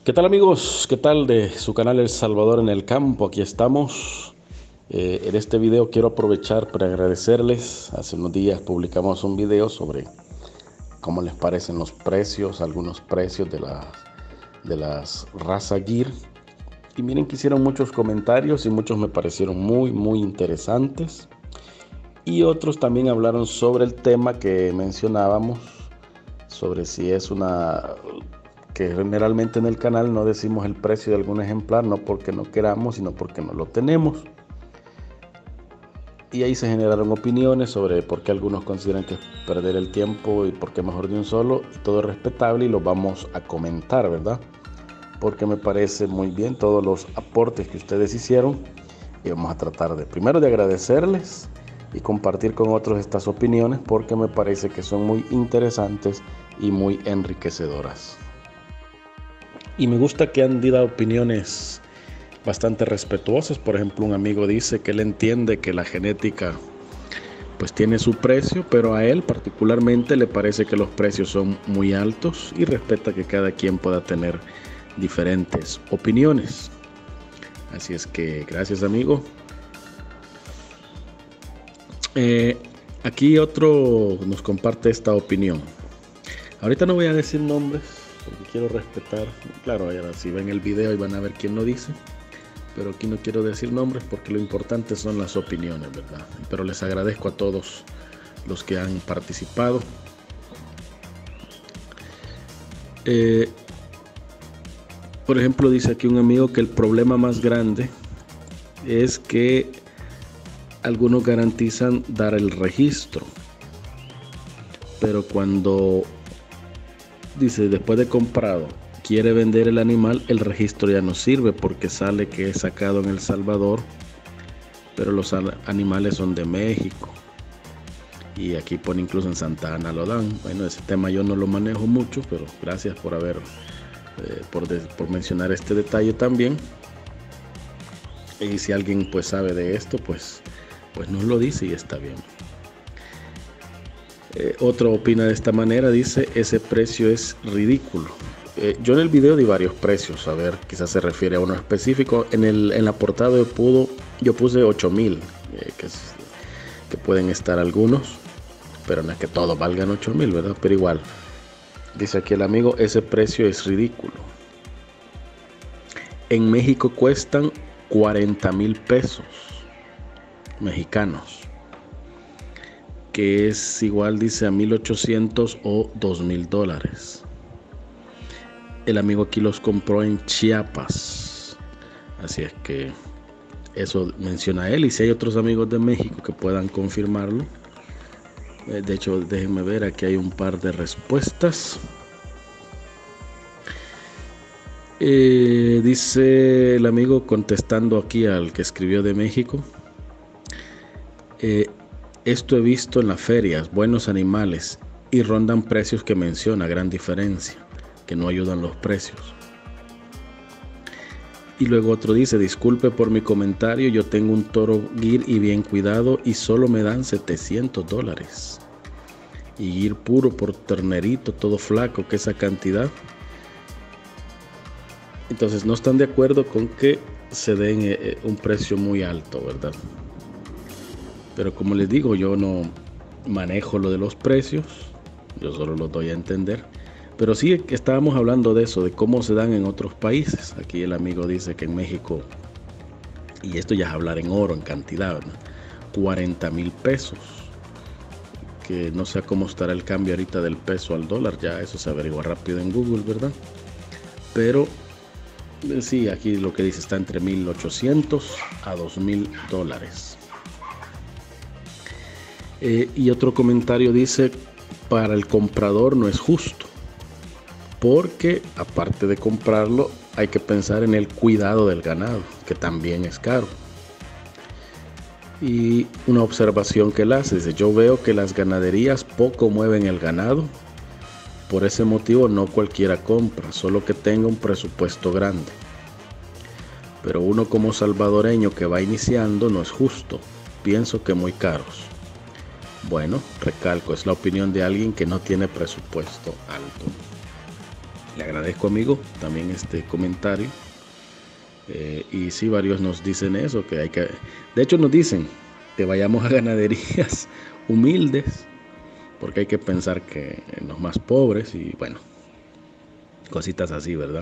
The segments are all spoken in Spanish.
¿Qué tal amigos? ¿Qué tal de su canal El Salvador en el Campo? Aquí estamos. En este video quiero aprovechar para agradecerles. Hace unos días publicamos un video sobre cómo les parecen los precios, algunos precios de las razas Gyr. Y miren que hicieron muchos comentarios y muchos me parecieron muy interesantes. Y otros también hablaron sobre el tema que mencionábamos, sobre si es que generalmente en el canal no decimos el precio de algún ejemplar, no porque no queramos, sino porque no lo tenemos. Y ahí se generaron opiniones sobre por qué algunos consideran que es perder el tiempo y por qué mejor de un solo. Y todo es respetable y lo vamos a comentar, ¿verdad? Porque me parece muy bien todos los aportes que ustedes hicieron. Y vamos a tratar primero de agradecerles y compartir con otros estas opiniones porque me parece que son muy interesantes y muy enriquecedoras. Y me gusta que han dado opiniones bastante respetuosas. Por ejemplo, un amigo dice que él entiende que la genética pues tiene su precio, pero a él particularmente le parece que los precios son muy altos y respeta que cada quien pueda tener diferentes opiniones. Así es que gracias, amigo. Aquí otro nos comparte esta opinión. Ahorita no voy a decir nombres porque quiero respetar. Claro, ahora si ven el video y van a ver quién lo dice, pero aquí no quiero decir nombres porque lo importante son las opiniones, ¿verdad? Pero les agradezco a todos los que han participado. Por ejemplo, dice aquí un amigo que el problema más grande es que algunos garantizan dar el registro, pero cuando dice después de comprado quiere vender el animal, el registro ya no sirve porque sale que es sacado en El Salvador, pero los animales son de México y aquí pone incluso en Santa Ana lo dan. Bueno, ese tema yo no lo manejo mucho, pero gracias por por mencionar este detalle también. Y si alguien pues sabe de esto, pues nos lo dice y está bien. Otro opina de esta manera, dice ese precio es ridículo. Yo en el video di varios precios, a ver, quizás se refiere a uno específico. En la portada yo puse 8,000, que pueden estar algunos, pero no es que todos valgan 8,000, ¿verdad? Pero igual, dice aquí el amigo, ese precio es ridículo. En México cuestan 40,000 pesos mexicanos, que es igual, dice, a 1,800 o 2,000 dólares. El amigo aquí los compró en Chiapas, así es que eso menciona él. Y si hay otros amigos de México que puedan confirmarlo, de hecho déjenme ver, aquí hay un par de respuestas. Dice el amigo contestando aquí al que escribió de México, esto he visto en las ferias, buenos animales, y rondan precios que menciona, gran diferencia, que no ayudan los precios. Y luego otro dice, disculpe por mi comentario, yo tengo un toro Gyr y bien cuidado y solo me dan 700 dólares. Y Gyr puro por ternerito, todo flaco, que esa cantidad. Entonces no están de acuerdo con que se den un precio muy alto, ¿verdad? Pero como les digo, yo no manejo lo de los precios, yo solo los doy a entender. Pero sí que estábamos hablando de eso, de cómo se dan en otros países. Aquí el amigo dice que en México, y esto ya es hablar en oro, en cantidad, ¿verdad? 40,000 pesos. Que no sé cómo estará el cambio ahorita del peso al dólar, ya eso se averigua rápido en Google, ¿verdad? Pero sí, aquí lo que dice está entre 1,800 a 2,000 dólares. Y otro comentario dice, para el comprador no es justo, porque aparte de comprarlo hay que pensar en el cuidado del ganado, que también es caro. Y una observación que él hace, dice, yo veo que las ganaderías poco mueven el ganado, por ese motivo no cualquiera compra, solo que tenga un presupuesto grande. Pero uno como salvadoreño que va iniciando no es justo, pienso que muy caros. Bueno, recalco, es la opinión de alguien que no tiene presupuesto alto. Le agradezco, amigo, también este comentario. Y sí, varios nos dicen eso, que hay que... De hecho, nos dicen que vayamos a ganaderías humildes, porque hay que pensar que en los más pobres y bueno, cositas así, ¿verdad?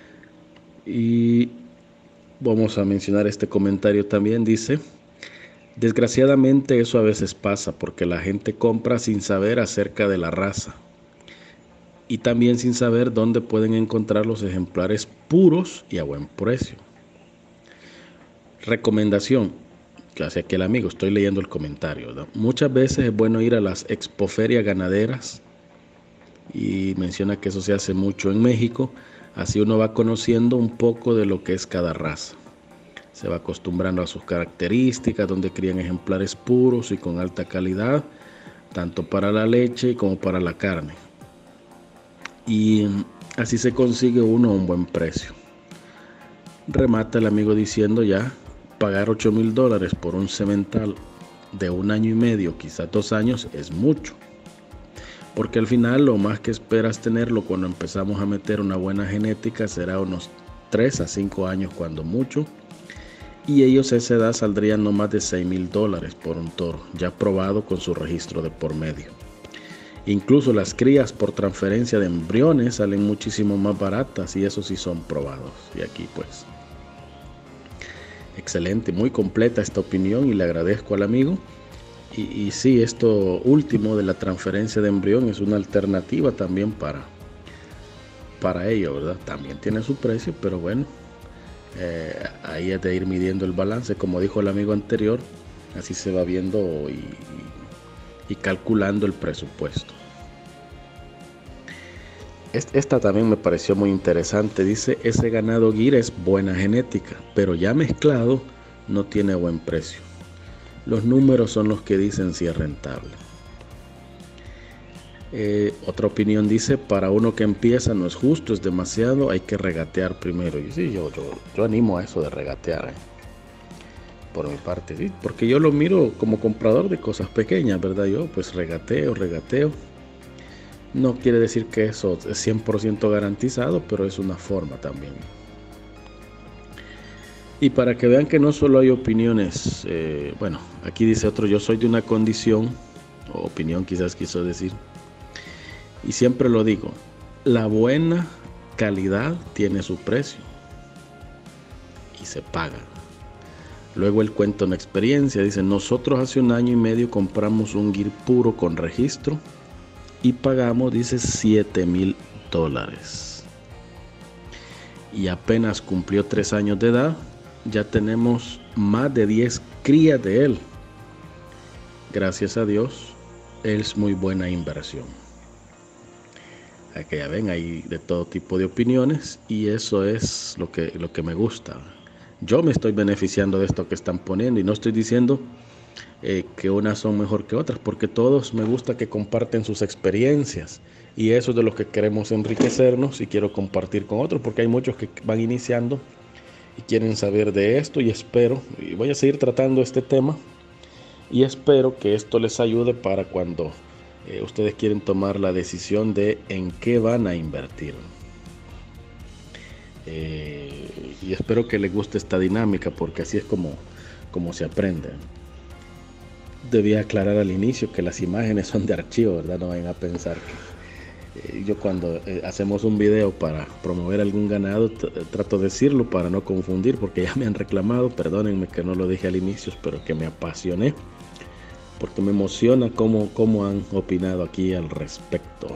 Y vamos a mencionar este comentario también, dice: desgraciadamente eso a veces pasa porque la gente compra sin saber acerca de la raza y también sin saber dónde pueden encontrar los ejemplares puros y a buen precio. Recomendación que hace aquí el amigo, estoy leyendo el comentario, ¿verdad? Muchas veces es bueno ir a las expoferias ganaderas y menciona que eso se hace mucho en México, así uno va conociendo un poco de lo que es cada raza. Se va acostumbrando a sus características, donde crían ejemplares puros y con alta calidad, tanto para la leche como para la carne. Y así se consigue uno a un buen precio. Remata el amigo diciendo ya, pagar $8,000 por un semental de 1 año y medio, quizás 2 años, es mucho. Porque al final lo más que esperas tenerlo cuando empezamos a meter una buena genética será unos 3 a 5 años cuando mucho. Y ellos a esa edad saldrían no más de $6,000 por un toro, ya probado con su registro de por medio. Incluso las crías por transferencia de embriones salen muchísimo más baratas y eso sí son probados. Y aquí pues, excelente, muy completa esta opinión y le agradezco al amigo. Y sí, esto último de la transferencia de embrión es una alternativa también para ello, ¿verdad? También tiene su precio, pero bueno, ahí es de ir midiendo el balance, como dijo el amigo anterior, así se va viendo y calculando el presupuesto. Esta también me pareció muy interesante, dice: ese ganado guira es buena genética, pero ya mezclado no tiene buen precio. Los números son los que dicen si es rentable. Otra opinión dice: para uno que empieza no es justo, es demasiado, hay que regatear primero. Y sí, yo animo a eso de regatear, por mi parte, sí, porque yo lo miro como comprador de cosas pequeñas, ¿verdad? Yo pues regateo. No quiere decir que eso es 100% garantizado, pero es una forma también. Y para que vean que no solo hay opiniones, bueno, aquí dice otro: yo soy de una condición, o opinión quizás quiso decir, y siempre lo digo, la buena calidad tiene su precio y se paga. Luego él cuenta una experiencia, dice: nosotros hace 1 año y medio compramos un guir puro con registro y pagamos, dice, $7,000. Y apenas cumplió 3 años de edad, ya tenemos más de 10 crías de él. Gracias a Dios, es muy buena inversión. Aquí ya ven, hay de todo tipo de opiniones y eso es lo que me gusta. Yo me estoy beneficiando de esto que están poniendo y no estoy diciendo que unas son mejor que otras, porque todos me gusta que comparten sus experiencias y eso es de lo que queremos enriquecernos y quiero compartir con otros, porque hay muchos que van iniciando y quieren saber de esto y espero, y voy a seguir tratando este tema y espero que esto les ayude para cuando ustedes quieren tomar la decisión de en qué van a invertir. Y espero que les guste esta dinámica, porque así es como se aprende. Debía aclarar al inicio que las imágenes son de archivo, ¿verdad? No vayan a pensar que yo cuando hacemos un video para promover algún ganado trato de decirlo para no confundir, porque ya me han reclamado, perdónenme que no lo dije al inicio, pero que me apasioné, porque me emociona cómo han opinado aquí al respecto.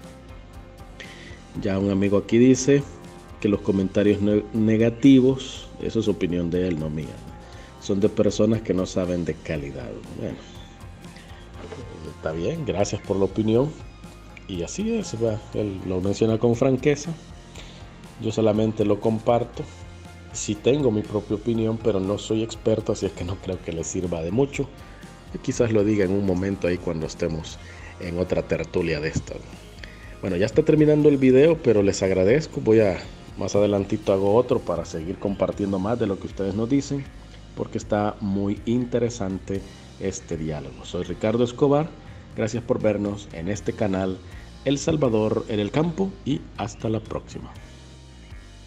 Ya un amigo aquí dice que los comentarios negativos, eso es opinión de él, no mía, son de personas que no saben de calidad. Bueno, está bien, gracias por la opinión. Y así es, él lo menciona con franqueza. Yo solamente lo comparto. Sí tengo mi propia opinión, pero no soy experto, así es que no creo que le sirva de mucho. Y quizás lo diga en un momento ahí cuando estemos en otra tertulia de esto. Bueno, ya está terminando el video, pero les agradezco. Más adelantito hago otro para seguir compartiendo más de lo que ustedes nos dicen, porque está muy interesante este diálogo. Soy Ricardo Escobar, gracias por vernos en este canal El Salvador en el campo y hasta la próxima.